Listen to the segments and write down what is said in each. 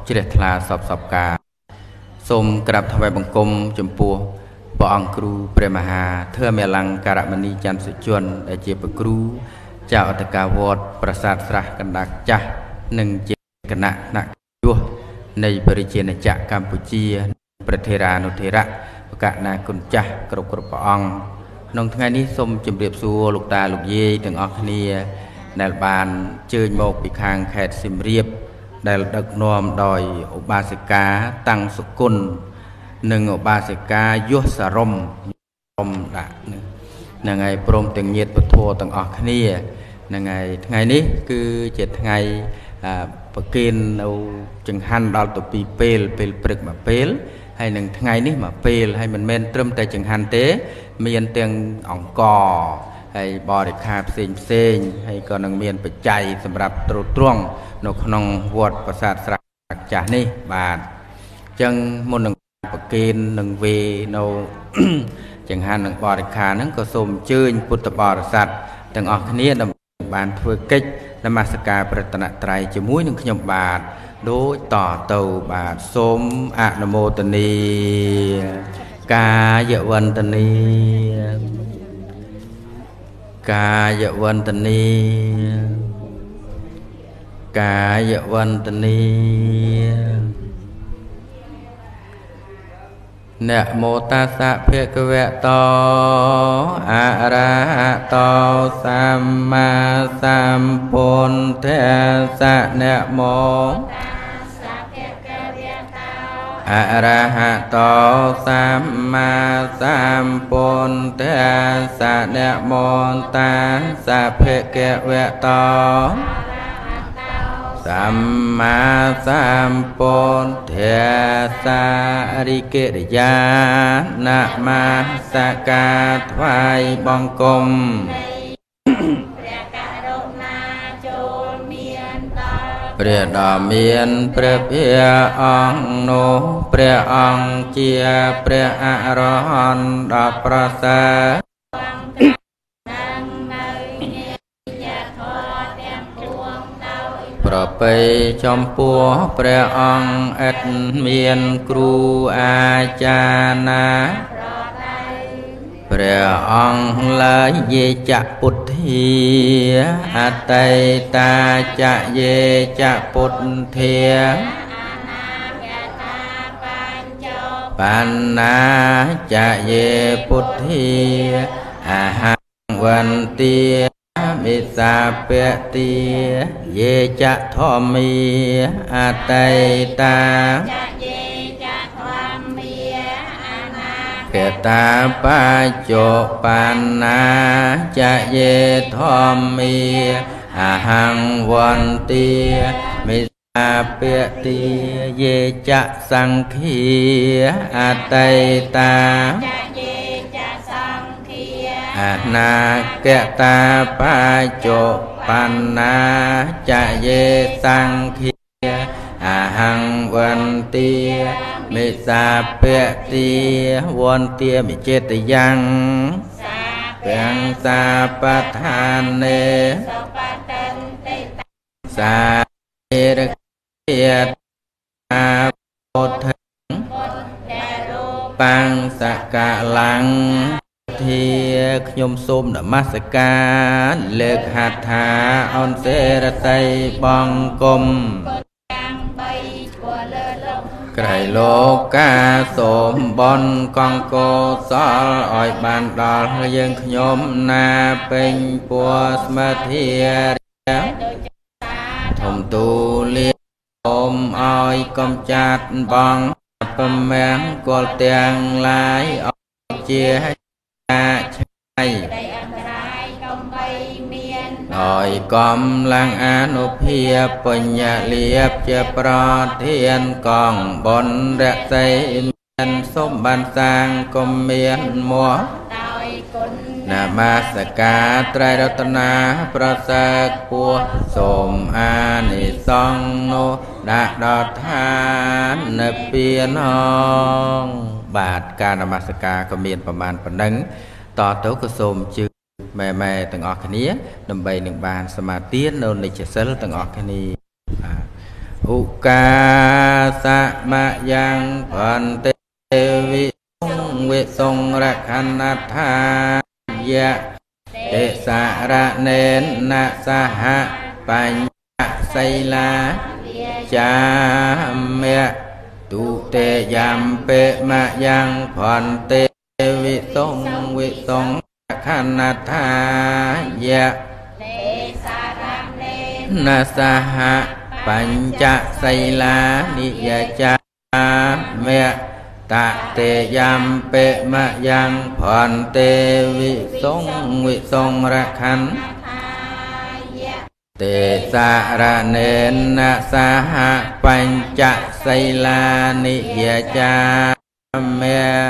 ជ្រះថ្លាសពសពការសូមក្រាបថ្វាយបង្គំចំពោះព្រះអង្គគ្រូព្រះមហាធម្មលង្ការមនីច័ន្ទសុជនដែលជាព្រះគ្រូចៅអធិការវត្តប្រាសាទស្រះកណ្ដាលចាស់និងជាគណៈអ្នកយុះនៃព្រះរាជាណាចក្រកម្ពុជាព្រះធេរានុធេរៈបកណាគុណចាស់គ្រប់ព្រះអង្គក្នុងថ្ងៃនេះសូមជម្រាបសួរលោកតាលោកយាយទាំងអស់គ្នាដែលបានជើញមកពីខាងខេត្តសៀមរាបដែលដឹកនាំដោយឧបាសិកាតាំងសុគន្ធនិងឧបាសិកាយុសរមដាក់ហ្នឹងហើយព្រមទាំងញាតិពធទាំងអស់គ្នាហ្នឹងហើយថ្ងៃនេះគឺជាថ្ងៃប្រគិននៅចង្ហាន់ដល់ទៅ2ពេលព្រឹកមួយពេលហើយនឹងថ្ងៃនេះមួយពេលហើយមិនមែនត្រឹមតែចង្ហាន់ទេមានទាំងអង្គហើយបរិខាផ្សេងហើយក៏នឹងមានបច្ច័យសម្រាប់ទ្រទ្រង់នៅក្នុងវត្តប្រាសាទស្រះចាស់នេះបាទអញ្ចឹងមុននឹងប្រគិននឹងវេនៅចង្ហាន់នឹងបរិខាហ្នឹងក៏សូមអញ្ជើញពុទ្ធបរិស័ទទាំងអស់គ្នាដើម្បីបានធ្វើកិច្ចនមស្ការព្រះរតនត្រ័យជាមួយនឹងខ្ញុំបាទដូចតទៅបាទសូមអនុមោទនាកាយវន្តនីកាយវន្តនីកាយវន្តនីนะโมตัสสะภะคะวะโตอะระหะโตสัมมาสัมพุทธัสสะนะโมอะระหะโตสัมมาสัมพุทธัสสะนะโมตัสสะภะคะวะโตสัมมาสัมพุทธัสสะอริเกริยานะมาสการถวายบังคมព្រះដ៏មានព្រះភិអង្គនោះព្រះអង្គជាព្រះអរហន្តដ៏ប្រសើរប្រពៃចំពោះព្រះអង្គឥតមានគ្រូអាចារ្យណាព្រះអង្គឡើយយេចពុទ្ធាអតីតាចយេចពុទ្ធាបណ្ណាចយេពុទ្ធាអហង្វន្ទាមិសាពតិយេចធម្មីអតីតាកតាបច្ចុប្បន្នាចយេធម្មីអហង្វន្ទាមិសាពតិយេចសង្ឃាអតីតាអនាគតាបច្ចុប្បន្នាចយេសង្ឃាអហង្វន្ទាមិសាពតិវន្ទាមិចេតយ៉ាងទាំងសាបឋានេសារកិយតាពុទ្ធបង្សកលាំងធាខ្ញុំសូមនមស្ការលើកហដ្ឋាអនសេរតីបង្គំក្រៃលោកកាសូមបនកង្គោសលឲ្យបានដល់យើងខ្ញុំណាពេញពួស្មធាធំទូលាសូមឲ្យកំចាត់បងពមង្គលទាំងឡាយឲ្យជាឆ្ងាយដោយកំឡាំងអនុភាពបញ្ញលាភជាប្រធានកងបុណ្យរក្សីមានសម្បានសាងគំមានមកនមស្ការត្រៃរតនាប្រសើរពោះសូមអានិសង្ឃនោះដាក់ដល់ឋាននិព្វានបាទការនមស្ការក៏មានប្រមាណប៉ុណ្ណឹងតទៅក៏សូមជឿម៉ែទាំងអស់គ្នាដើម្បីនឹងបានសមាទាននៅនិច្ចសិលទាំងអស់គ្នាอุกาสะมะยังพันเตวิวิทรงรักขันธายะเตสาระเนนะสหปัญญไสลาจามเมตุเตยัมเปมะยังพันเตวิทรงรักขันธายะนะสหปัญจไสลานิยจาเมตะเตยัมเปมะยังพันเตวิทรงรักขันเตสาระเนนะสหปัญจไสลานิยจาเม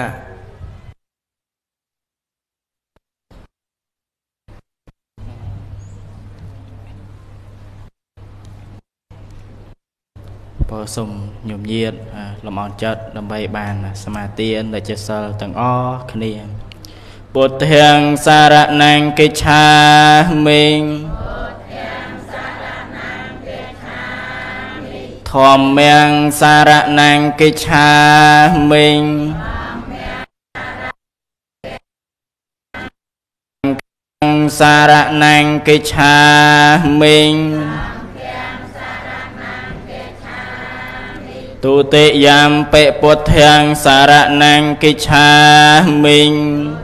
พอสมยมเยียดลมอ่อนจัดลำใบบานสมาเตียนได้เจริญต่างอ้อคเนียปุถเทียงสาระนังกิชามิงทอมเมียงสาระนังกิชามิงสาระนังกิชามิงตุติยามเปปุถเทียงสาระนังกิชามิง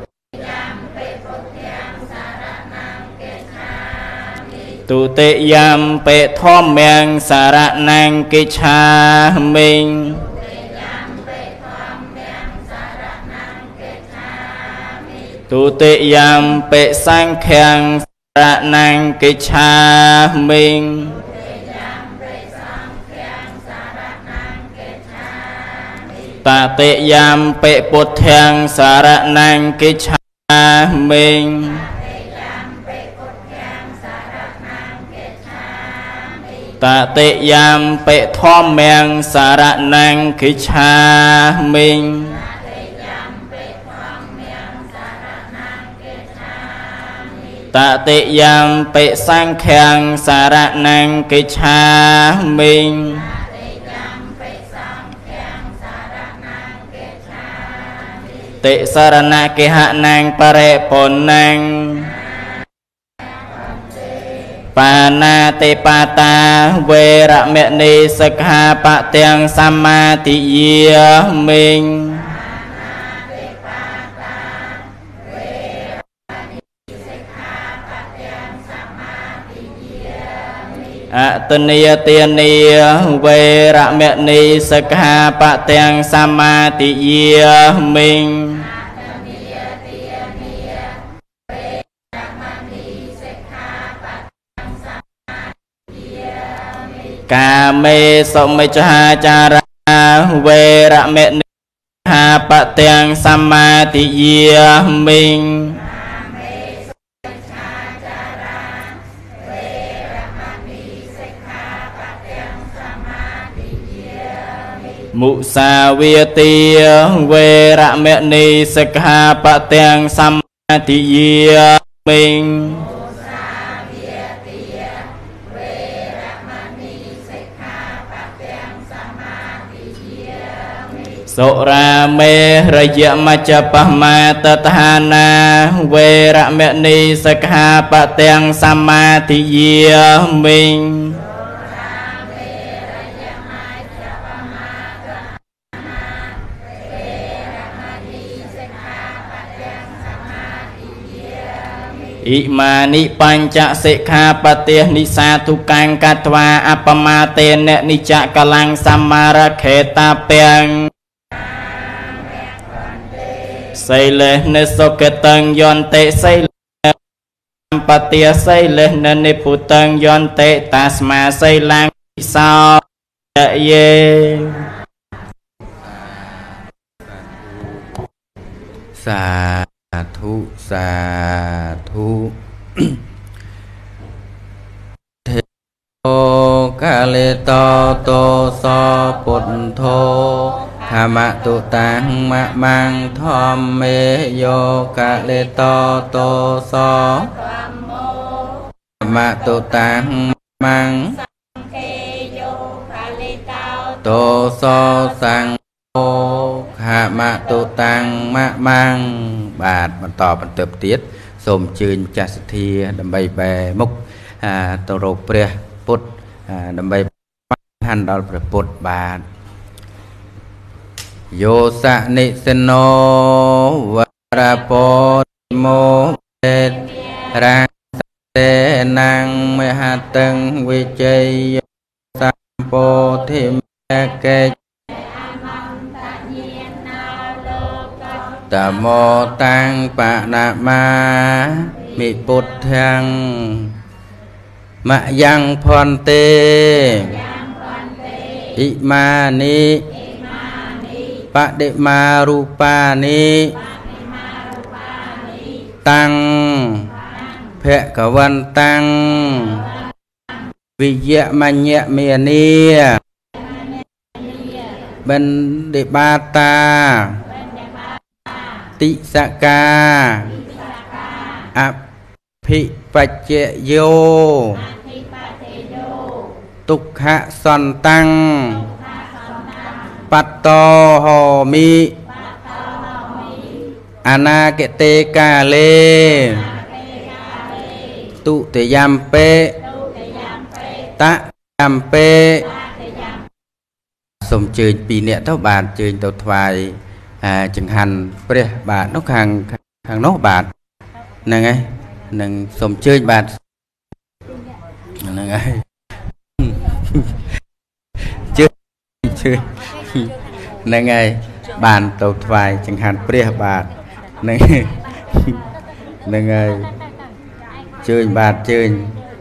ตุติยามเปทอมเมียงสาระนังกิชามิงตุติยามเปสังเขียงสาระนังกิชามิงตติยามเปปุถเทียงสาระนังกิชามิงตติยามเปทอมเมียงสาระนังกิชามิงตติยามเปสังเขียงสาระนังกิชามิงติสารณะกิหะนังปะเรปนนังปานาติปาตาเวระเมณีสกหาปะเตียงสัมมาติเยมิงอะตเนียเตียเนียเวระเมณีสกหาปะเตียงสัมมาติเยมิงกาเมสมิจหาจาราเวระเมณีหาปะเตียงสัมมาติเยมิงมุสาเวตีเวระเมณีสกหาปะเตียงสัมมาติเยมิงโสราเมระยะมัจจปมาตถานาเวระเมณีสกหาปะเตียงสัมมาติเยมิงอิมานิปัญจสิกขาปเตียนิสาทุกังกัตวาอัปมาเตเนนิจักกังสัมมาระเขตาเปียงไซเลเนสกตังยอนเตไซเลปเตียไซเลเนนิพุตังยอนเตตัสมาไซลังสาวเยสาธุสาธุเทโอกาเลโตโตโสปุถโธธรรมตุตังมะมังธรรมเมโยกาเลโตโตโสธรรมตุตังมังโตโสสังโฆขามะตุตังมะมังบาทมันต่อมันเติบเตี้ยសូមជឿនចាស់សទ្ធាដើម្បីបែមុខទៅរកព្រះពុទ្ធដើម្បីហានដល់ព្រះពុទ្ធបាទយោសនិសិណោវរពោតិមោទេរាតេណាំងមហតੰវិជ័យសម្ពោធិមេកេតមោតាំងបណាមាមិពុទ្ធាំងមយ៉ាងផន្តេអ៊ិមានិបដិមារូបានិតាំងភគវន្តាំងវិយមញ្ញមេនីបណ្ឌិបាតាតិសកាអភិបច្ចយោទុក្ខសន្តាំងបតតោហោមិអនាគតេកាលេទុតិយំពេតយំពេសូមជើញពីអ្នកទៅបាទជើញទៅថ្វាយចង្ហាន់ព្រះបាទនោះខាងនោះបាទហ្នឹងហើយនឹងសូមជើញបាទហ្នឹងហើយជើញហ្នឹងហើយបានទៅថ្វាយចង្ហាន់ព្រះបាទហ្នឹងហ្នឹងហើយជើញបាទជើញ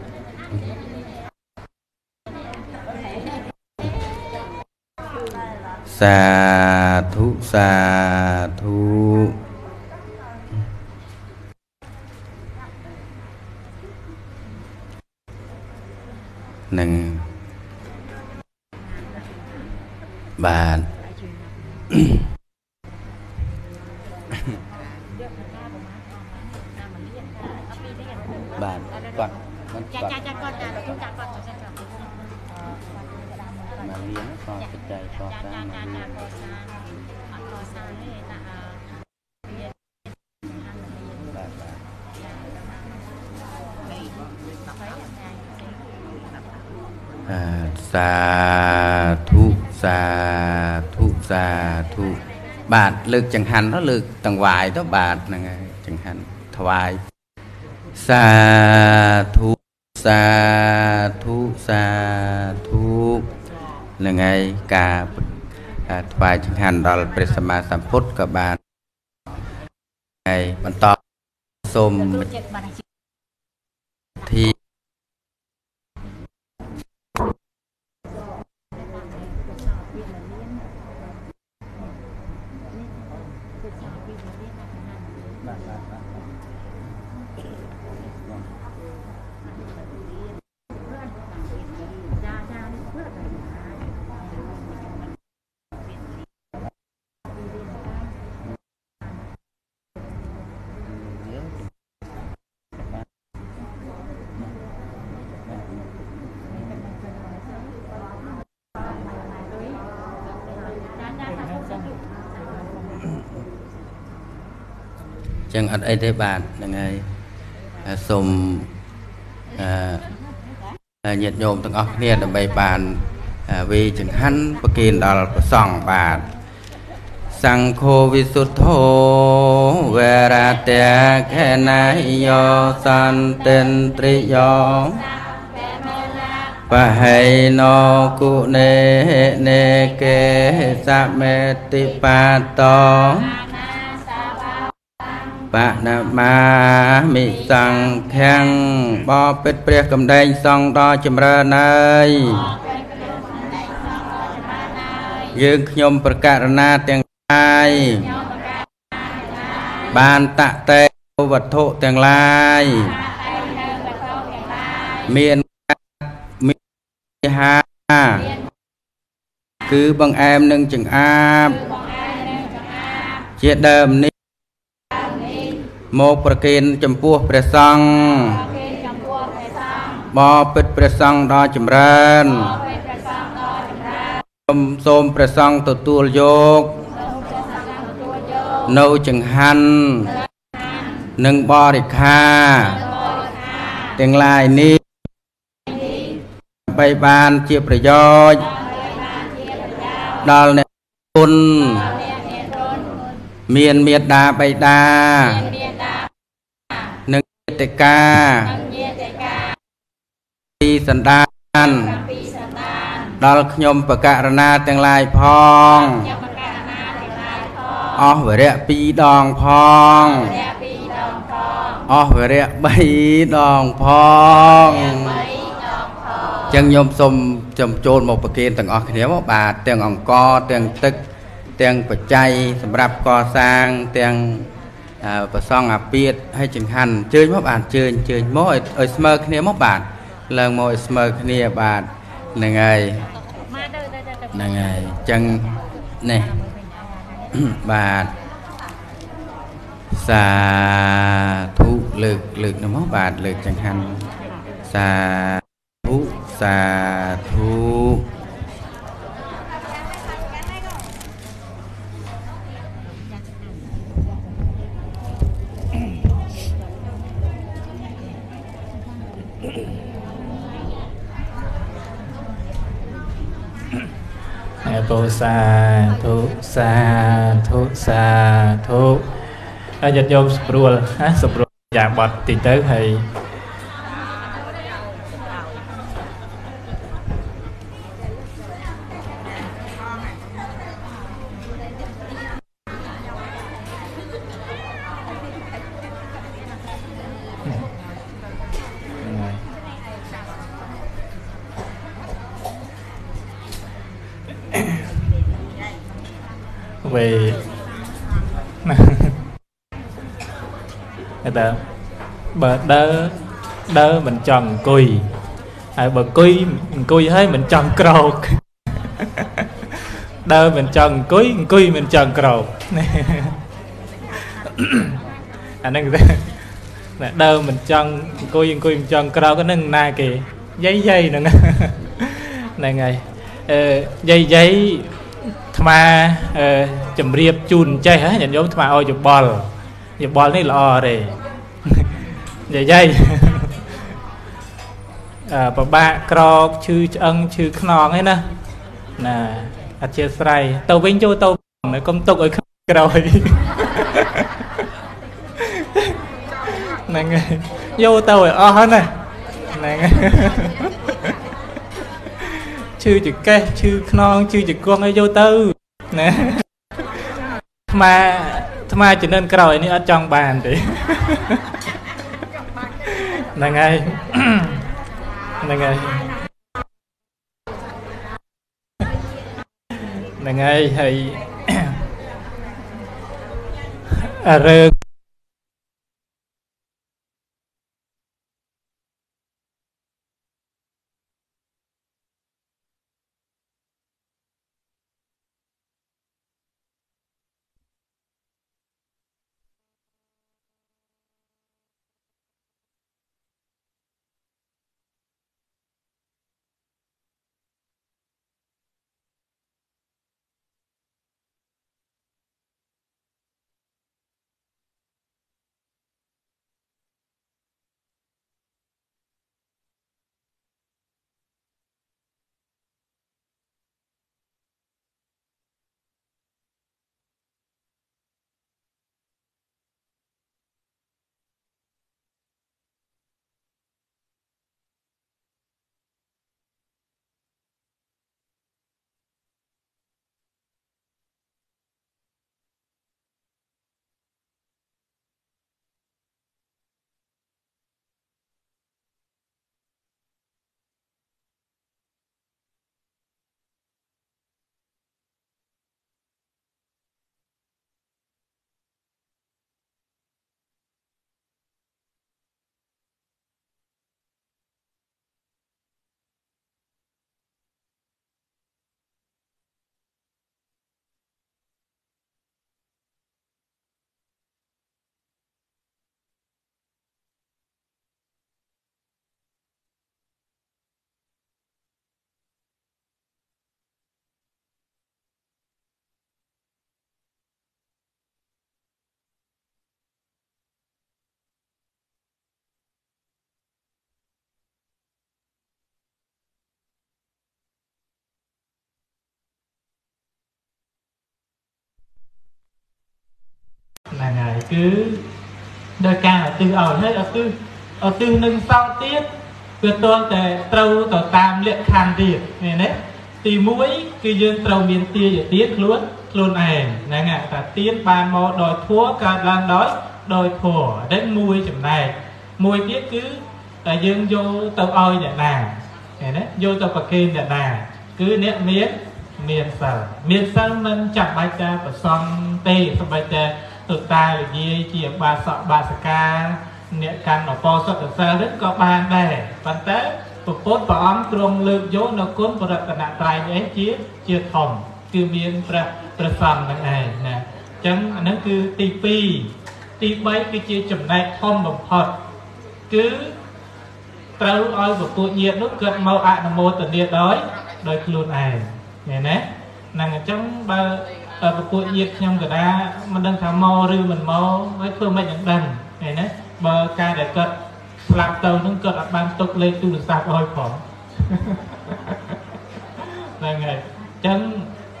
សាធុសាធុនឹងបាទបាទគាត់ចាគាត់ចាគាត់មករៀនក៏បច្ច័យកសាងសាធុសាធុសាធុបាទលើកចង្ហាន់ទៅលើកតង្វាយទៅបាទហ្នឹងហើយចង្ហាន់ថ្វាយសាធុសាធុសាធុហ្នឹងហើយការថ្វាយចង្ហាន់ដល់ព្រះសម្មាសម្ពុទ្ធក៏បានហើយបន្តសូមទីចឹងអត់អីទេបាទហ្នឹងហើយសូមញាតិញោមទាំងអស់គ្នាដើម្បីបានវេចង្ហាន់ប្រគេនដល់ព្រះសង្ឃបាទសង្ឃោវិសុទ្ធោវរតេខេណៃយោសន្តិនត្រីយោបហេណោគុណេនេកេសមេតិបាតោបណមាមិសង្ឃាំងបបិទ្ធព្រះកំដែងសង្ឃដ៏ចម្រើនហើយយើងខ្ញុំប្រកាសណាទាំងឡាយបានតតេវត្ថុទាំងឡាយមានហាគឺបង្អែមនឹងចង្អាបជាដើមនេះមកប្រគេនចំពោះព្រះសង្ឃបបិទ្ធព្រះសង្ឃដ៏ចម្រើនសូមព្រះសង្ឃទទួលយកនៅចង្ហាន់និងបរិក្ខារទាំងឡាយនេះដើម្បីបានជាប្រយោជន៍ដល់អ្នកគុណមានមេត្តាបិតានិងមេត្តាពីសន្តានដល់ខ្ញុំបករណាទាំងឡាយផងអស់វរៈ2ដងផងអស់វរៈ3ដងផងចឹងខ្ញុំសូមចំចូលមកប្រគេនទាំងអស់គ្នាមកបាទទាំងអង្គទាំងទឹកទាំងបច្ច័យសម្រាប់កសាងទាំងប្រសង់អាពាតហើយចង្ហាន់ជើញមកបាទជើញមកឲ្យស្មើគ្នាមកបាទឡើងមកឲ្យស្មើគ្នាបាទហ្នឹងហើយចឹងនេះបាទសាធុលើកមកបាទលើកចង្ហាន់សាធុពោសាធុហើយញាតិញោមស្រួលយ៉ាងបត់តិចទៅហើយvề ta bờ đỡ mình chọn cùi bờ cùi hết mình chọn cầu đỡ mình chọn cùi mình chọn cầu anh đang đỡ mình chọn cùi mình chọn cầu cái nâng na kì giấy nữa này ngày giấy mà chấm riệp chun chay hả nhận giống mà ôi chụp ball này lò rồi dây bà ba cro chư ân chư non ấy nè nè chia sài tàu vinh cho tàu này công tục ở rồi này vô tàu ở hết này này chư chữ cây chư non chư chữ con ấy vô tư nè mà chỉ nên cày này ở trong bàn thì là ngay hay rơ cứ đời ca ở từ ở hết ở từ nâng sau tiết cứ tuân để trâu tàu tam liệt khăn tiệt này đấy thì mũi cứ dương trâu miền tia để tiết luôn này này ngạ ta tiết ban mò đòi thua cả lan đói đòi thua đến mũi chừng này mũi tiết cứ dương vô tàu oi để nà này đấy vô tàu bạc kênh để nà cứ nét miền sân mình chẳng bài ta và xong tê xong bài ta thực ta là gì chỉ ba sọ ba ska nè căn ở po sọ sa rất có ban đề ban tế phốt và ấm trong lực dỗ nó cuốn vào đặt nặng tài ấy chia thòng cứ miền pra sầm này nè chẳng nó cứ ti bay cái chia chấm này thom bằng phật cứ trâu oi của cô nhiệt lúc cận màu ạ mô tận nhiệt đói đôi luôn này nè nàng trong ba ở cô nhiệt trong cái đá mình đang thả mò rư mình mò với phương mệnh những đằng này nè bờ ca để cận làm tàu nó cận ở ban tục lên tu được sạc oi phỏng này ngày chân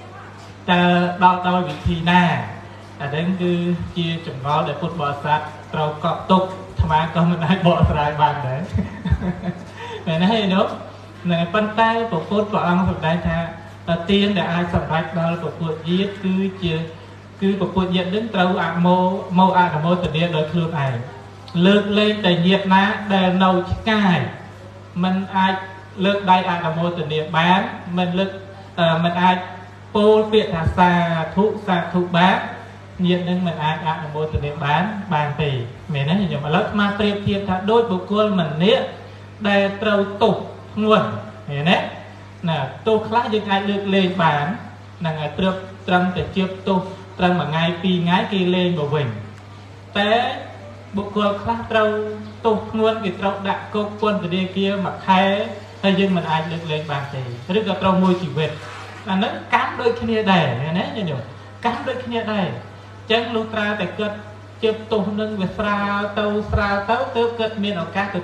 ta đo vị trí na ở đây cứ chia chủng đó để phút bỏ sạc trâu cọp tục mà có mình ai bỏ ra bàn đấy này nó hay đúng này bàn tay của phút của ông thuộc đây tha tiên để ai sập bạch đó của phút giết cứ của phút giết đến trâu ạ mô ạ là mô tự nhiên đối phương này lược lên để nhiệt ná để nấu cài mình ai lược đây ạ là mô tự nhiên bán mình ai pô viện là xa thụ bán nhiệt nên mình ai là mô tự nhiên bán tỷ mình nói như mà lớp mà tiệp thiệp thả đôi bộ cô mình nế để trâu tục nguồn nè nè tô khác những ai được lên bán là ngày trước trăng để chiếc tô trăng mà ngày pi ngái kia lên bộ vinh té bộ cô khác trâu tục nguồn cái trâu đã cô quân từ đây kia mà khai hay nhưng mình ai được lên bàn thì rất là trâu môi chỉ việt là nó cám đôi kia đẻ nè như nhiều cám đôi kia đẻ chẳng lúc ra để cất chụp tổ nâng về fra tàu tớ cất miền ở các cái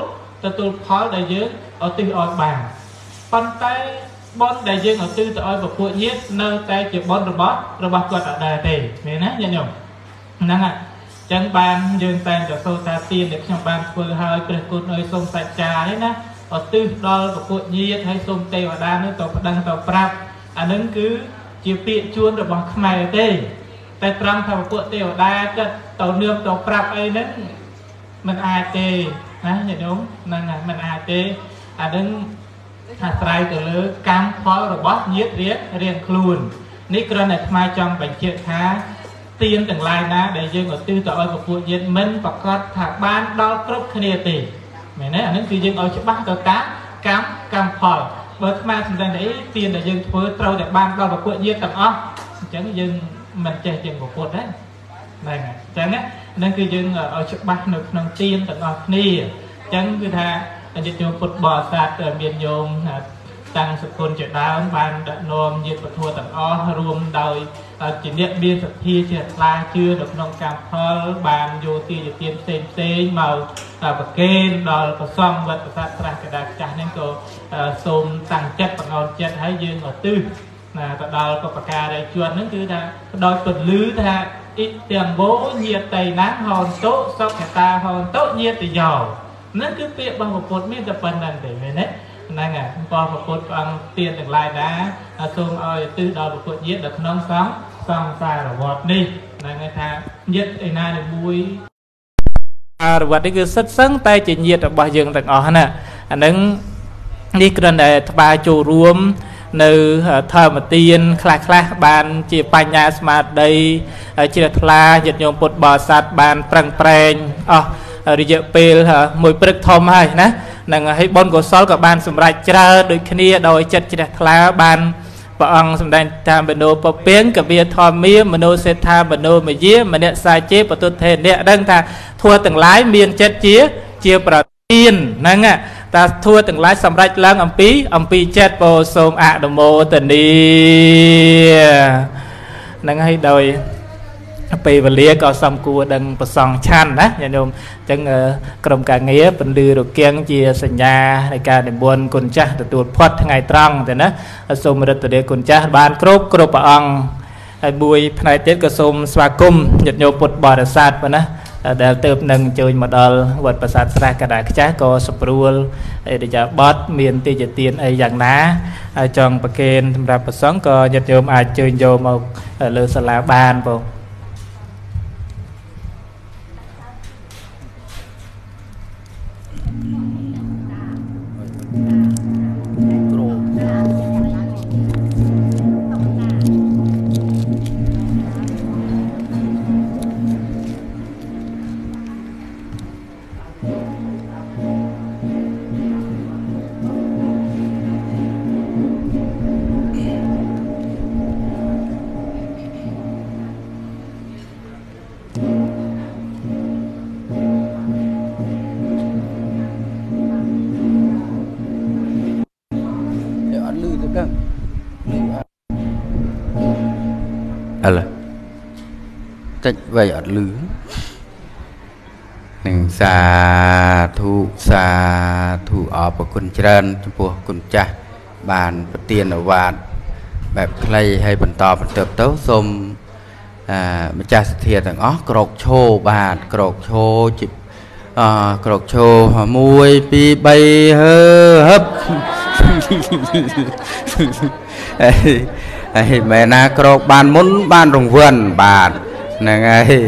tố khó đại dương ở từ ở bàn bàn tay bon đại dương ở từ ở và phụ nhiệt nơi tay chụp bon robot quật ở đại tề này nè như nhung năng à chẳng bàn dương tay cho sâu ta tiền để trong bàn vừa hơi bật cột nơi sông sạch trà đấy nè ở từ đó và phụ nhiệt hay sông tây ở đa nữa tàu đăng tàu prap anh đứng cứ chụp tiện chuôn robot khai tềแต่ตรังทำพวกเตียวได้ก็ตัวเนื้อตัวปรับไอ้นั้นมันอาเตนะอย่างนู้นนั่นไงมันอาเตอันนั้นอาศัยตัวเลือกการพอระบบยึดเรียนครูนนี่กรณีทำไมจำเป็นเชื่อค้าเตียนต่างลายนะได้ยังกับตื้อต่อเอาพวกยึดมันประกอบถักบ้านดอลครบคดีตีเหมือนนั้นอันนั้นคือยังเอาชิบ้าตัวการพอเบิร์ดมาสำคัญได้เตียนได้ยังเพื่อเราแต่บ้านดอลพวกยึดต่างอ๋อจังยังmình chơi chừng một cột đấy này chẳng á nên cứ dừng ở chỗ bắc nước nông tiên tận ở ni chẳng cứ tha anh đi chung phút bò sạt ở miền nhôm tăng sự côn chuyện đá ban đã nôm nhiệt vật thua tận o rùm đời chỉ niệm biên thực thi chỉ là chưa được nông cam phơ bàn vô tiền xem màu và kênh đòi và xong vật sạt ra cái đặc trả nên cô xôm tăng chất và ngon chất hãy dừng ở tư là đòi có cả đây chuột nó cứ là đòi tuần lứ tha ít tiền bố nhiệt tây nắng hòn tốt sau cả ta hòn tốt nhiệt thì giàu nó cứ việc bằng một cột miếng tập phần này để về đấy này nè còn một cột bằng tiền được lại đá xôm ơi từ đòi một cột nhiệt được nông sóng xong xa là vọt đi này người ta nhiệt thì nay được vui vật đấy cứ sất sắng tay chỉ nhiệt ở bao dương tận ở nè anh đứng đi cần để ba chủ ruộng nơi thờ mà tiên khla bàn chỉ bành nhà smart đây chỉ là thla nhiệt nhôm bột bò sạt bàn prang prang đi dạo pil mùi bực thom hay nè nàng hay bon của sol của bàn sum rạch ra đôi kia đôi chật chỉ là thla bàn và ông sum đan tham bên đồ bọc piếng cả bia thom mía mà nô xe tham bên đồ mà día mà nè sai chế và tôi thề nè đang thà thua từng lái miền chật chia bờ tiên nè nghe ta thua từng lái sầm rạch lăng âm pi chết bồ xôm ạ đồ mô tình đi nâng hay đôi pi và lia có xăm cua đằng bờ sòng chan á nhà nhôm chẳng cầm cả nghĩa bên đưa đồ kiêng chia sành nhàในการđể buồn con cha từ tuột phật ngày trăng thì nó xôm rồi từ đây con cha ban cướp ông ហើយមួយផ្នែកទៀតក៏សូមស្វាគមន៍ញាតិញោមពុទ្ធបរិស័ទប៉ុណ្ណាដែលទៅនឹងអញ្ជើញមកដល់វត្តប្រាសាទស្រះកណ្ដាលខ្ចាស់ក៏សម្រួលអេរិយាបថមានទីជាទានអីយ៉ាងណាហើយចង់ប្រគេនសម្រាប់ប្រសង់ក៏ញាតិញោមអាចអញ្ជើញយកមកលើសាលាបានបងតិចវៃអត់លឺនឹងសាធុអរគុណច្រើនចំពោះគុណចាស់បានប្រទានអាវាតបែបខ្លីហើយបន្តទៅសូមម្ចាស់សទ្ធាទាំងអស់ក្រោកឈរបាទក្រោកឈរជីក្រោកឈរ1 2 3ហឺហឹបហើយមែនណាក្រោកបានមុនបានរង្វាន់បាទហ្នឹងហើយ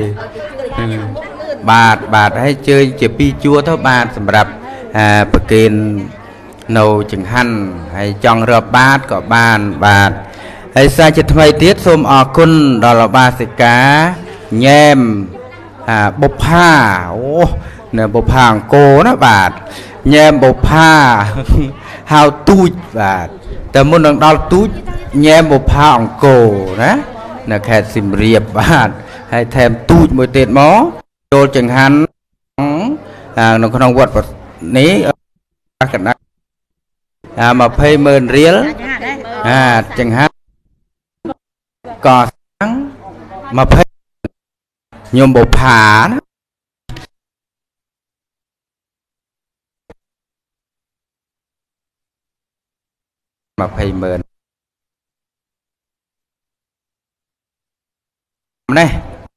បាទហើយជើញជា2ជួរទៅបាទសម្រាប់ប្រគេននៅចង្ហាន់ហើយចង់រាប់បាតក៏បានបាទហើយសារជាថ្មីទៀតសូមអរគុណដល់ឧបាសិកាញែមបុប្ផាអូនៅបុប្ផាអង្គរណាបាទញែមបុប្ផាហៅទូចបាទតែមុននឹងដល់ទូចញែមបុប្ផាអង្គរណានៅខេត្តសៀមរាបបាទហើយថែមទូចមួយទៀតមកចូលចង្ហាន់នៅក្នុងវត្តនេះកណ្ដាល20,000 រៀលចង្ហាន់កសាំង20ញោមបុប្ផាណា20,000នេះ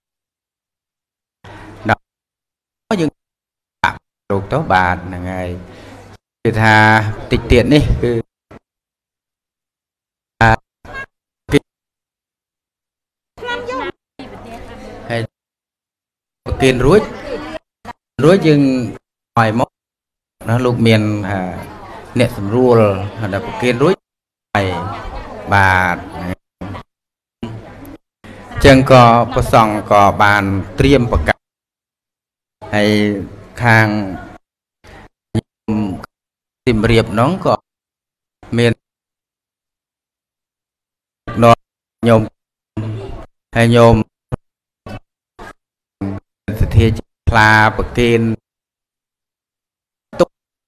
យើងរូបទៅបាទហ្នឹងហើយគឺថាតិចទៀតនេះគឺហើយប្រគិនរួចយើងឲ្យមកណាលោកមានអ្នកសម្រួលដល់ប្រគិនរួចហើយបាទចឹងក៏ប្រសង់ក៏បានត្រៀមប្រកាសហើយខាងសៀមរាបនោះក៏មានញោមហើយញោមសទ្ធាផ្លាប្រគេនទុក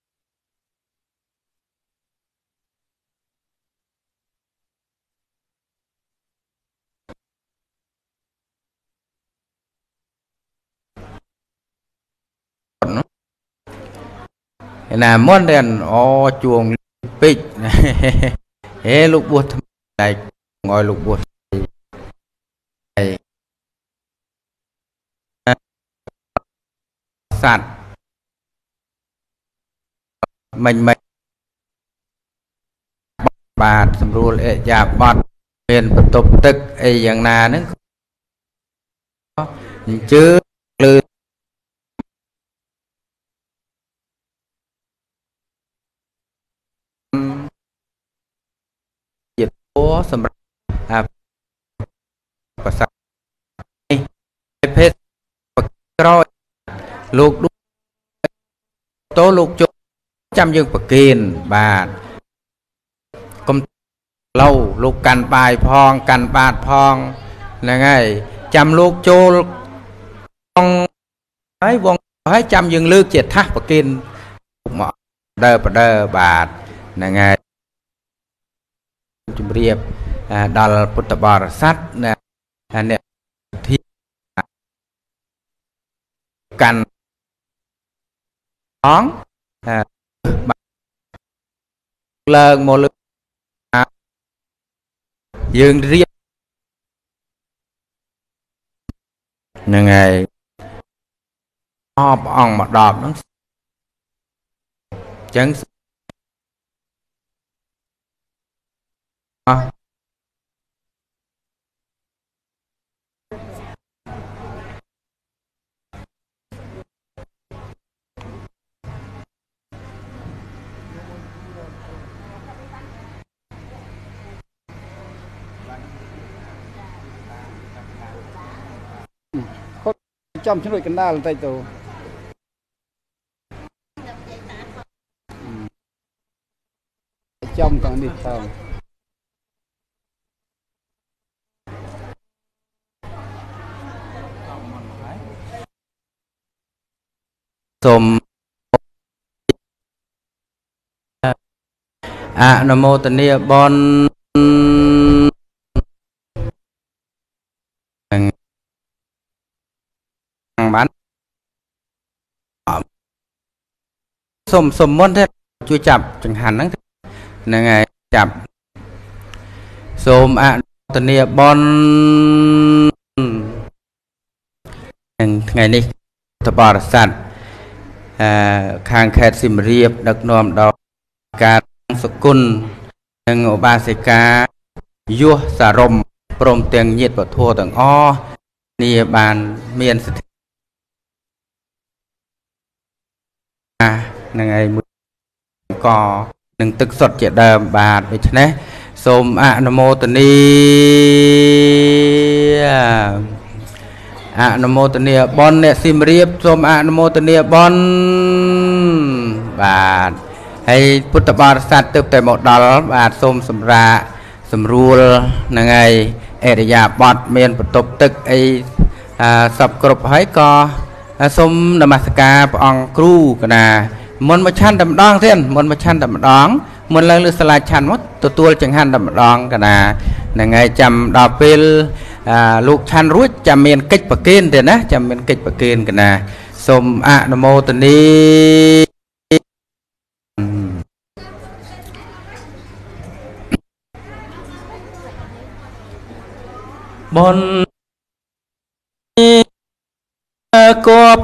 ណាមុនតែអូជួងពេកហេលោកបួសថ្មីតែងឲ្យលោកបួសហើយសัตว์មិនបាទសម្រួលអេយ៉ាបត់មានបន្ទប់ទឹកអីយ៉ាងណាហ្នឹងអញ្ជើញលើសម្រាប់ប្រសានេះភេទក្រោយលោកតោលោកជុំចាំយើងប្រគេនបាទកុំឡូវលោកកាន់បាយផងកាន់បាតផងហ្នឹងហើយចាំលោកចូលផងហើយវងហើយចាំយើងលើកជាថាសប្រគេនមកបដើបាទហ្នឹងហើយជំរាបដល់ពុទ្ធបរិស័ទអ្នកទីកាន់អង្គឡើងមកលើយើងរៀបยังไงออบอ่องมาดอบน้องจังจำช่วยกันได้เลยตัวจำตอนนี้เท่าสมอะนะโมตเนียบอนบ้านสมมติที่ช่วยจับจังหันนั่งยังไงจับสมอะตเนียบอนไงนี่ตบอรสัตคางแคดสิมเรียบดักนอมดอกการสกุลยังอบาสิกายุสารมปรมเตียงเยียดปะทั่วต่างอ้อนี่บานเมียนสถิยังไงมือก่อหนึ่งตึกสดเจดเดิมบาทไปชนะสมอะนโมตนีอะนโมตเนียบอนเนี่ยสิมเรียบสมอะนโมตเนียบอนบาทให้พุทธบริษัทเติบแต่หมดดอลบาทสมสำราสำรูลยังไงเอริยาบอดเมียนประตบตึกไอสับกรบให้ก็สมนมัสการพระองค์ครูกันนะมันมาชันดำดองเท่นมันมาชันดำดองมันเลยสลายชันวัดตัวจังหันดำดองกันนะยังไงจำดาวเปลลูกชันรู้จำเมียนกิจประเกณฑ์เถอะนะจำเมียนกิจประเกณฑ์กันนะสมอะนโมตนีบนกบ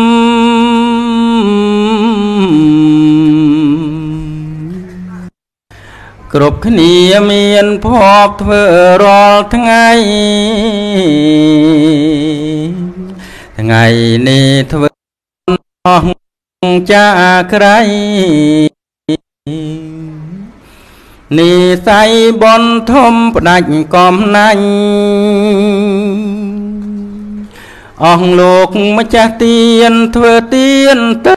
กรบขณีเมียนพอบเธอรอทั้งไงทั้งไงนี่เธอน้องจะใครนี่ใส่บนทมปนัดกอมนันอองโลกมาจากเตียนเธอเตียนตื้อ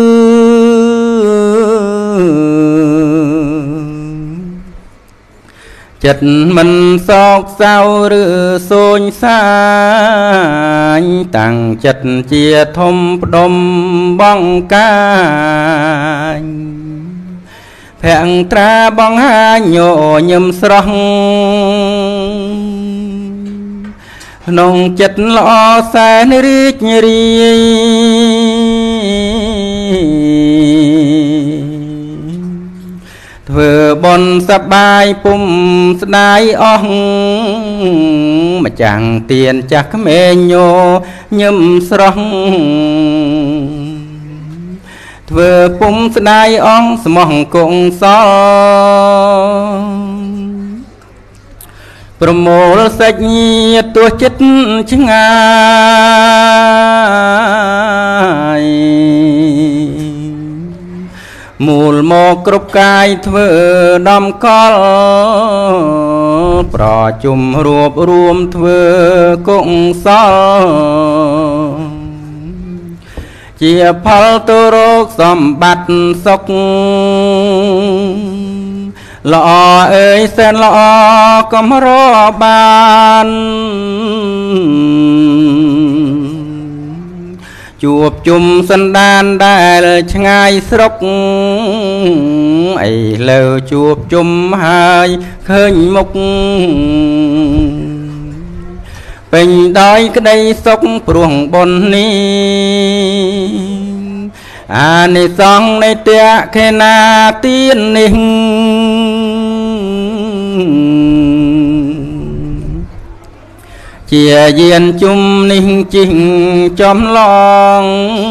จัดมันซอกเศร้าหรือโซนสายตั้งจัดเจียทมปดมบ้องกายแผงตราบ้องหาโยยมสรองนงจัดล้อแสนริกรีเธอบนสบายปุ่มสนายอ่องมาจังเตียนจากเมโยยมสรองเธอปุ่มสนายอ่องสมองกงซอประโมลสัญญาตัวจิตชงายมูลโมกรุบกายเธอดำกอลปรจุมรวบรวมเธอกงซอเจียพัลตัวโรคสมบัติสกหล่อเอ้ยเส้นหล่อก็มารอบานจูบจุ่มสันดานได้เลยชงายสรกไอเลวจูบจุ่มหายเคยมุกเป็นได้ก็ได้สกปรวงบนนี้ในซองในเตียแค่นาเตียนนิ่งจជាយានជុំនេះជីងចំឡង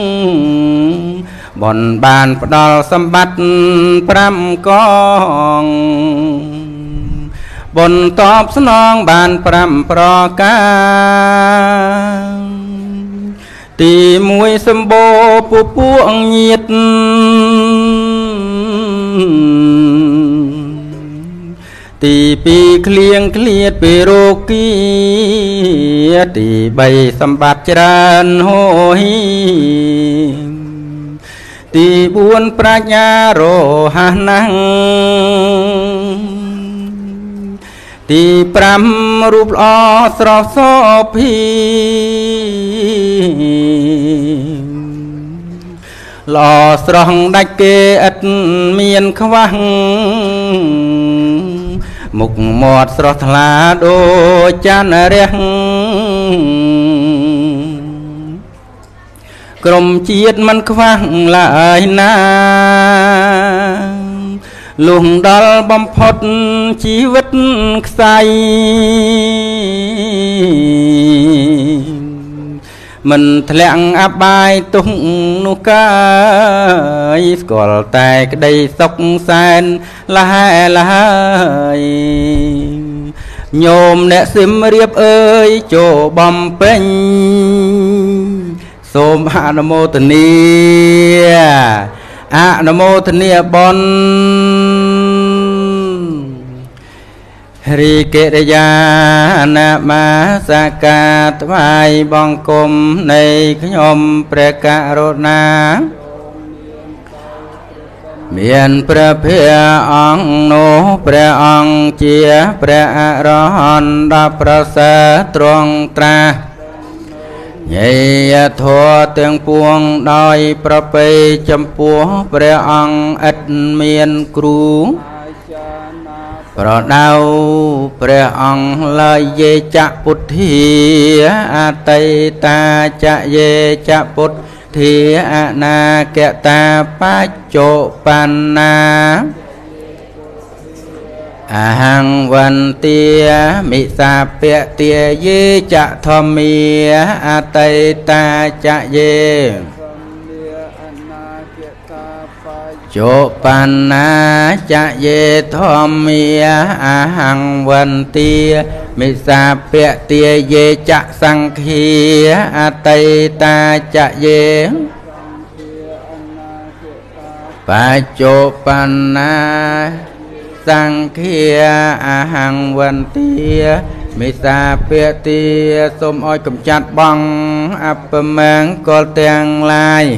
បនបានផ្ដល់សម្បត្តិ5កងបនតបស្នងបាន5ប្រការទី1សម្បូរពួកញាតទី2ក្លៀងក្លៀតពីរោគីទី3សម្បត្តិច្រើនហូហីទី4ប្រាជ្ញារហ័សណាស់ទី5រូបល្អស្រស់សភីល្អស្រស់ដាច់គេឥតមានខ្វះមុខមាត់ស្រស់ថ្លាដូចច័ន្ទរះក្រុមជាតិមិនខ្វះឡើយណាលុះដល់បំផុតជីវិតខ្សែមិនធ្លាក់អបាយទុកនោះកាយស្គាល់តែក្តីសុខសែនលហែលហើយញោមអ្នកសឹមរៀបអើយចូលបំពេញសូមអនុមោទនាអនុមោទនាបុណ្យរីកេរិយាណាមាសកាថ្វាយបង្គំនៃខ្ញុំព្រះករុណាមានព្រះភិអង្គនោះព្រះអង្គជាព្រះអរហន្តដ៏ប្រសើរទ្រង់ត្រាស់ញេយធម៌ទាំងពួងដោយប្រពៃចំពោះព្រះអង្គឥតមានគ្រូប្រដៅព្រះអង្គឡើយយេចពុទ្ធាអតីតាចយេចពុទ្ធាអនាគតាបច្ចុប្បន្នាអហង្វន្ទាមិសាពទាយេចធម្មាអតីតាចយេចុប្បន្នាចយេធម្មាអហង្វន្ទាមិសាពទាយេចសង្ឃាអតីតាចយេបច្ចុប្បន្នាសង្ឃាអហង្វន្ទាមេសាពទាសូមឲ្យកម្ចាត់បងអពមង្គលទាំងឡាយ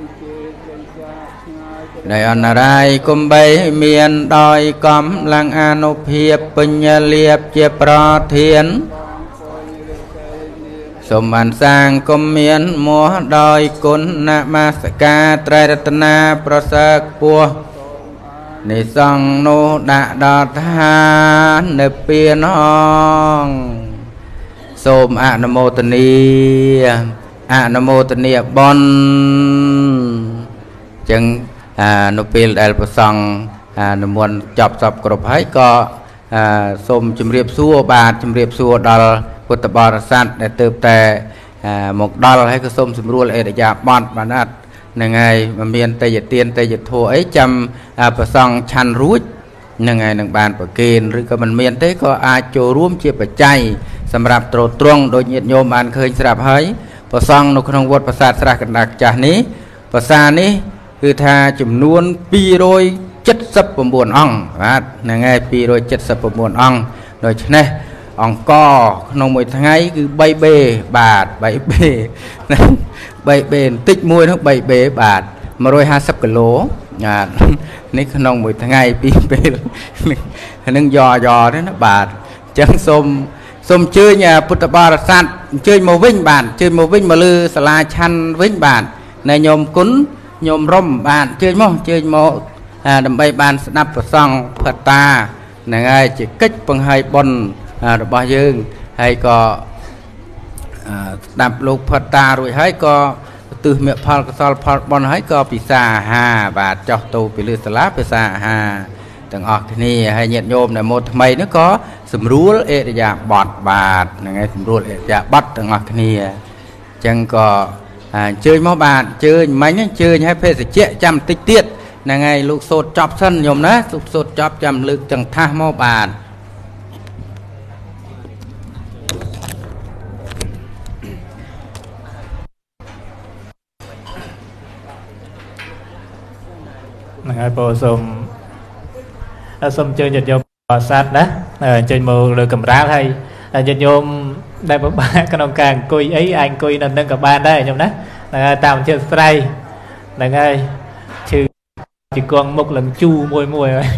ដែលអនរាយគំបីមានដោយកំលាំងអនុភាពបញ្ញលាភជាប្រធានសូមបានសាងគំមានមោះដោយគុណនមស្ការត្រៃរតនាប្រសើរខ្ពស់នៃសង្ឃនោះដាក់ដល់ឋាននៅពៀនហងសូមអនុមោទនាអនុមោទនាបុណ្យចឹងនៅពេលដែលព្រះសង្ឃនិមន្តចប់សពគ្រប់ហើយក៏សូមជម្រាបសួរបាទជម្រាបសួរដល់ពុទ្ធបរិស័ទដែលទើបតែមកដល់ហើយក៏សូមសម្រួលអេរយាប័ត្របានអត់ហ្នឹងហើយមានតេយទានតេយធัวអីចាំប្រសងឆាន់រួចហ្នឹងហើយនឹងបានប្រគេនឬក៏មិនមានទេក៏អាចចូលរួមជាបច្ច័យសម្រាប់ទ្រទ្រង់ដោយញាតិញោមបានឃើញស្រាប់ហើយប្រសងនៅក្នុងវត្តប្រាសាទស្រះកណ្ដាលចាស់នេះប្រាសាទនេះគឺថាចំនួន279អង្គបាទហ្នឹងហើយ279អង្គដូច្នេះអង្គក្នុងមួយថ្ងៃគឺ 3B បាទ 3B 3B បន្តិចមួយនោះ 3B បាទ150គីឡូនេះក្នុងមួយថ្ងៃពីរពេលនឹងយ៉ទេណាបាទអញ្ចឹងសូមអញ្ជើញពុទ្ធបរិស័ទអញ្ជើញមកវិញបាទអញ្ជើញមកវិញមកលើសាលាឆាន់វិញបាទណែញោមគុណញោមរំបាទអញ្ជើញមកដើម្បីបានស្ដាប់ប្រសង់ផត្តាហ្នឹងហើយជាកិច្ចបង្ហាញបុណ្យរបស់យើងហើយក៏ស្ដាប់លោកផត្តារួចហើយក៏ទិសមេផលកសលផលបុណ្យហើយក៏ពិសាអាហារបាទចោះទៅពីលើសាលាពិសាអាហារទាំងអស់គ្នាហើយញាតិញោមដែលមកថ្មីនោះក៏សម្រួលអេរយាប័តបាទហ្នឹងហើយសម្រួលអេរយាប័តទាំងអស់គ្នាអញ្ចឹងក៏អញ្ជើញមកបាទអញ្ជើញមិញអញ្ជើញឲ្យភេសជ្ជៈចាំតិចទៀតហ្នឹងហើយលោកសូត្រចប់សិនញោមណាលោកសូត្រចប់ចាំលើកទាំងថាសមកបាទហ្នឹងហើយបងសូមជើញញាតិញោមបរិស័ទណាអញ្ជើញមកលើកម្រាលហើយញាតិញោមដែលពិបាកក្នុងការអង្គុយអីអាចអង្គុយនៅនឹងក៏បានដែរញោមណាហ្នឹងហើយតាមជាស្រ័យហ្នឹងហើយឈឺជាគង់មុខឡើងជូមួយ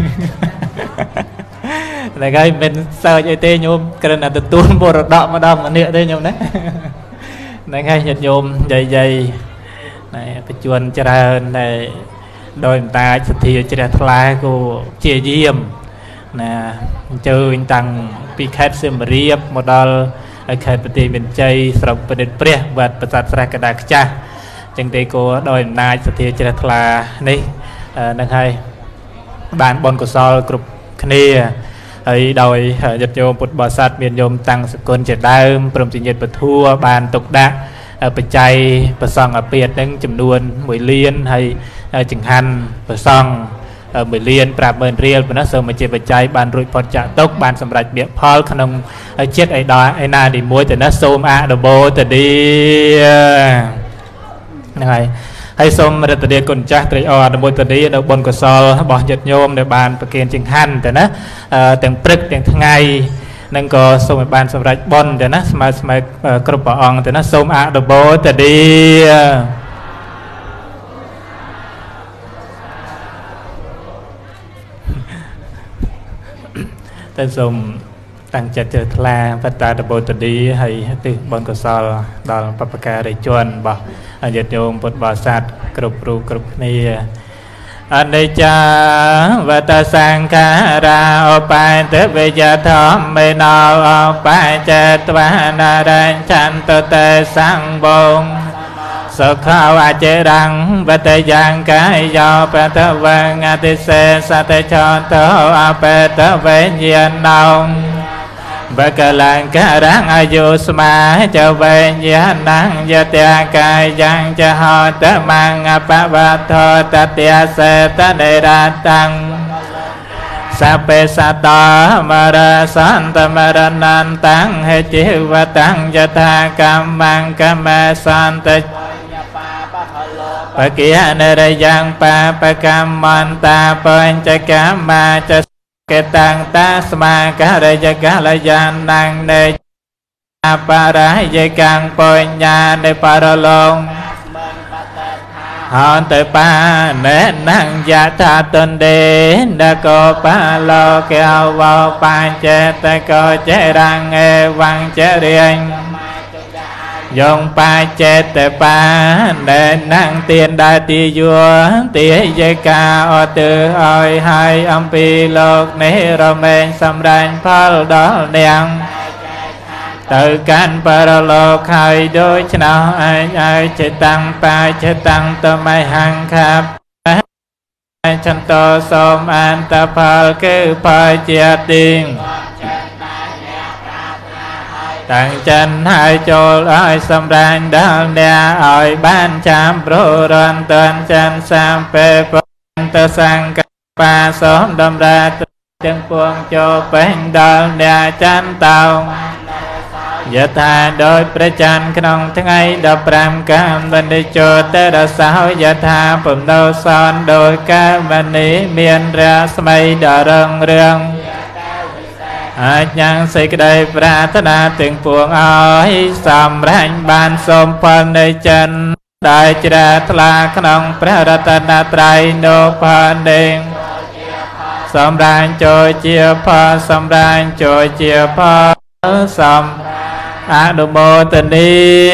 ហ្នឹងហើយមិនសើចអីទេញោមគ្រាន់តែទទួលមរតកម្ដងម្នាក់ទេញោមណាហ្នឹងហើយញាតិញោមយាយណែបច្ចុប្បន្នច្រើនតែដោយអំណាចសទ្ធាជ្រះថ្លាក៏ជាយាមណាអញ្ជើញតាំងពីខេត្តសៀមរាបមកដល់ខេត្តបន្ទាយមានជ័យស្រុកប្រឌិតព្រះវត្តប្រាសាទស្រះកណ្ដាលខ្ចាស់ចឹងទេក៏ដោយអំណាចសទ្ធាជ្រះថ្លានេះនឹងហើយបានបុណ្យកុសលគ្រប់គ្នាហើយដោយញាតិញោមពុទ្ធបរិស័ទមានញោមតាំងសគុណជាដើមព្រមទាំងញាតិពធัวបានទុកដាក់បច្ច័យប្រសង់អាពាតនឹងចំនួន1លានហើយចង្ហាន់ប្រសង់1លាន50000រៀលប៉ុណ្ណោះសូមជាបច្ច័យបានរួចផុតចាក់ទុកបានសម្រេចមគ្គផលក្នុងចិត្តឯណាទីមួយទៅណាសូមអនុមោទនាហ្នឹងហើយសូមរតនាគុណចាស់ត្រេកអរអនុមោទនានៅបុណ្យកុសលរបស់ញាតិញោមដែលបានប្រគេនចង្ហាន់ទៅណាទាំងព្រឹកទាំងថ្ងៃនឹងក៏សូមឲ្យបានសម្រេចបុណ្យទៅណាស្មើគ្រប់ព្រះអង្គទៅណាសូមអនុមោទនាតែសូមតាំងចិត្តជ្រះថ្លាបត្តាតបោតនីហើយទិសបុណ្យកុសលដល់បព្វការីជនរបស់ញាតិញោមពុទ្ធបរិស័ទគ្រប់រូបគ្រប់គ្នាអនិច្ចាវតសង្ខារាឧបាយទវិយធម្មេណោឧបាយចេតវានារញ្ចន្តតេសង្វងសុខោអចេរੰវតយ៉ាងកាយយោបតវងអតិសេសតេចន្តោអបតវេញាណោបកលង្ការੰអាយុស្មាចវេញាណੰយតេកាយយ៉ាងចហតមੰអបវត្ថតតេសេតនេរតੰសពេសតមរសន្តមរណន្តੰហេជីវតੰយថាកម្មੰកម្មសន្តបកិយនរយ៉ាងបាបកម្មន្តាបញ្ចកម្មមាចកេតាំងតាស្មាករយកាលយានណងនេអបរាយកាំងបញ្ញានៃបរលងហន្តបាណេណងយថាតន្ទេនកោបាលោកេអវោបញ្ចេតកោចេរੰអេវੰចរិញ្ញយងបាចេតបាណែណងទៀនដាទីយោទាយកាអទៅឲ្យហើយអំពីលោកនេះរមែងសម្រាញ់ផលដល់នាងទៅកាន់បរលោកហើយដូច្នោះឯងឲ្យចិត្តតាំងបាចិត្តតាំងតមៃហង្ខាប់ចន្តោសូមអន្តផលគឺផលជាទីងតាំងចិនហើយចូលឲ្យសម្រាញ់ដល់អ្នកឲ្យបានចាំប្ររន់តនចិនសាមពេពតសង្កបាសូមដំរាទាំងពួងចូលពេញដល់អ្នកចន្ទតោយថាដោយព្រះច័ន្ទក្នុងថ្ងៃ15កម្មបណ្ឌិជោតរសោយថាពំដោសនដោយកាមនីមានរាស្មីដល់រងរឿងអាចញ៉ាំងសេចក្តីប្រាថ្នាទាំងពួងឲ្យសម្រេចបានសូមផលនៃចិនដែលជ្រះថ្លាក្នុងព្រះរតនត្រ័យនោះផលនេះសម្រាញ់ចូលជាផលសម្រាញ់ចូលជាផលសំអនុមោទនី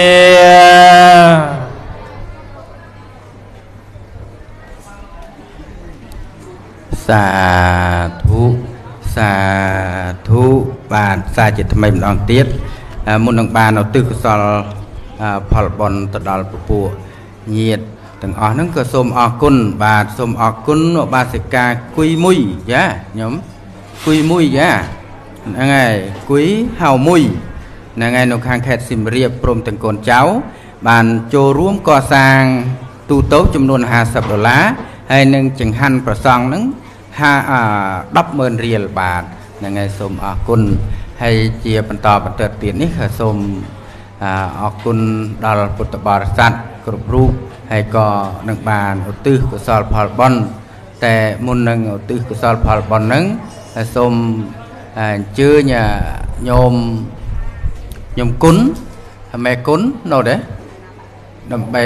សាធុសាធុបាទសាជាថ្មីម្ដងទៀតមុននឹងបានឧទ្ទិសកុសលផលបុណ្យទៅដល់ពពួកញាតិទាំងអស់ហ្នឹងក៏សូមអរគុណបាទសូមអរគុណបាសិកាគុយមួយយ៉ាខ្ញុំគុយមួយយ៉ាហ្នឹងហើយគុយហៅមួយហ្នឹងហើយនៅខាងខេត្តសៀមរាបព្រមទាំងកូនចៅបានចូលរួមកសាងទូទៅចំនួន$50ហើយនឹងចង្ហាន់ប្រសង់ហ្នឹង100000រៀលបាទហ្នឹងហើយសូមអរគុណហើយជាបន្តបន្ទាប់ទៀតនេះក៏សូមអរគុណដល់ពុទ្ធបរិស័ទគ្រប់រូបហើយក៏នឹងបានឧទ្ទិសកុសលផលបុណ្យតែមុននឹងឧទ្ទិសកុសលផលបុណ្យហ្នឹងសូមអញ្ជើញញោមគុណមេគុណនៅដែរដើម្បី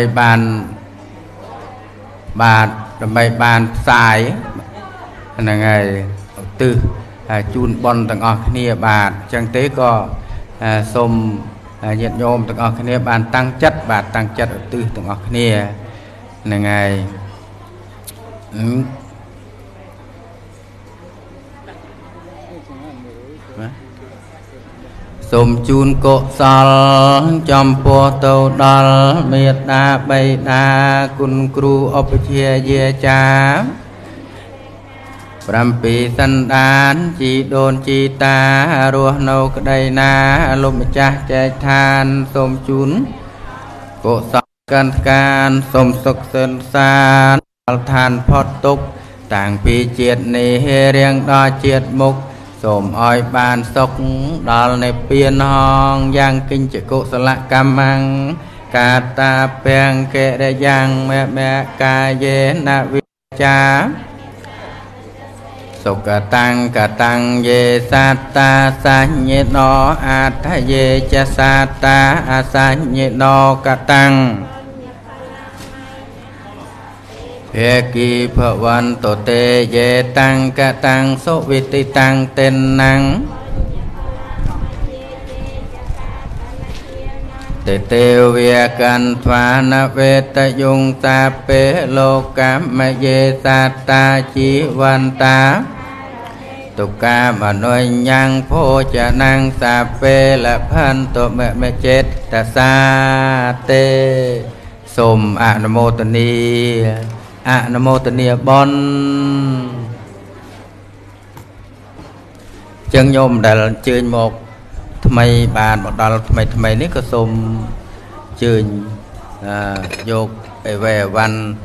បានផ្សាយហ្នឹងហើយឧទ្ទិសជូនបុណ្យទាំងអស់គ្នាបាទអញ្ចឹងទេក៏សូមញាតិញោមទាំងអស់គ្នាបានតាំងចិត្តឧទ្ទិសទាំងអស់គ្នាហ្នឹងហើយសូមជូនកុសលចំពោះទៅដល់មេត្តាបិតាគុណគ្រូឧបជាយាចា7សន្តានជីដូនជីតារស់នៅក្តីណាលោកម្ចាស់ចែកឋានសូមជូនកុសលកាន់កានសូមសុខសិនសានដល់ឋានផុតទុក្ខតាំងពីជាតិនេះរៀងដល់ជាតិមុខសូមឲ្យបានសុខដល់និព្វានហងយ៉ាងកិញ្ចកុសលកម្មੰកាតាពេងកិរិយ៉ាងមេកាយេនវិចាសុគតាំងកតាំងយេសត្តាសញ្ញេណោអដ្ឋយេចសត្តាអសញ្ញេណោកតាំងភេគីភវន្តតេយេតាំងកតាំងសុវិតិតាំងតេណាំងតេទេវៈកន្ធ្វានវេតយុងតាពេលោកមយេសត្តាជីវន្តាទុកាមនុញ្ញੰភោចនੰសាពេលផន្តមចេតតសាទេសូមអនុមោទនាបុណ្យចឹងញោមដែលអញ្ជើញមកថ្មីបានមកដល់ថ្មីនេះក៏សូមអញ្ជើញយកអីវ៉ាន់